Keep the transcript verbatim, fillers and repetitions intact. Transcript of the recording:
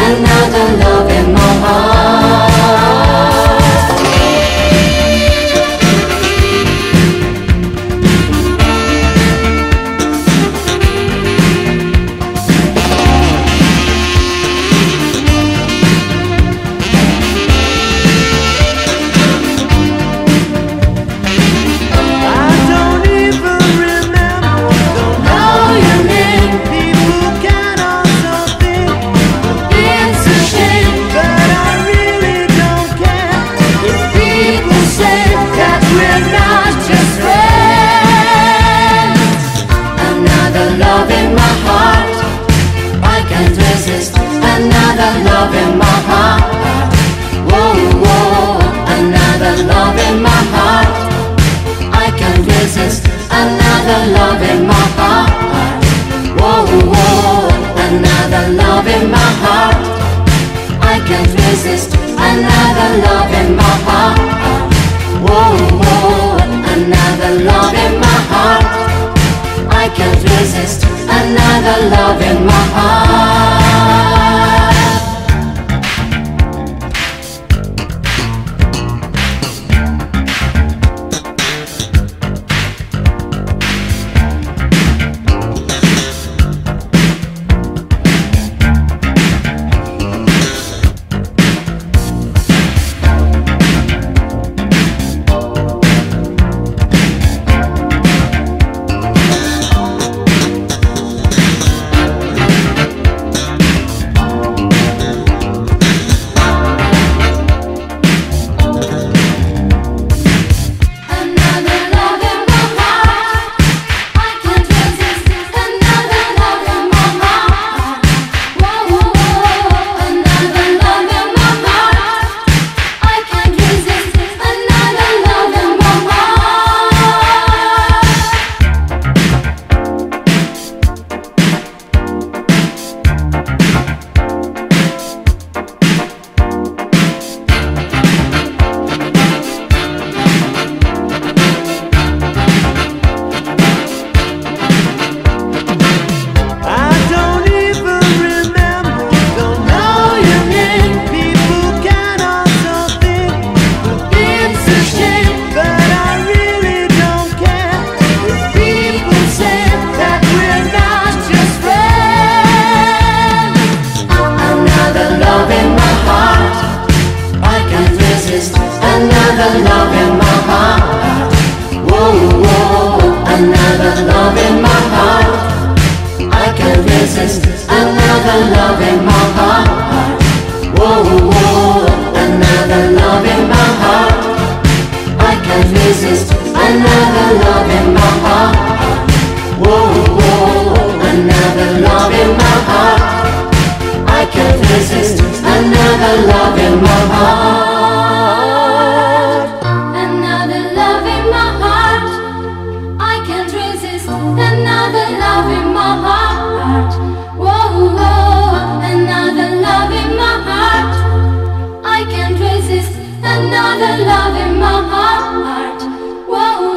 another love in my heart. Another love in my heart. Whoa, whoa, another love in my heart. I can't resist. Another love in my heart. Whoa, whoa, another love in my heart. I can't resist. Another love in my heart. Whoa, whoa, another love in my heart. I can't resist. Another love in my heart. Another love in my heart. Whoa, whoa, another love in my heart. I can't resist. Another love in my heart. Whoa, whoa, another love in my heart. I can't resist. Another love in my heart. Whoa, whoa, another love in my heart. I can't resist. Another love in my heart. Another love in my heart. Whoa, whoa, another love in my heart. I can't resist. Another love in my heart. Whoa.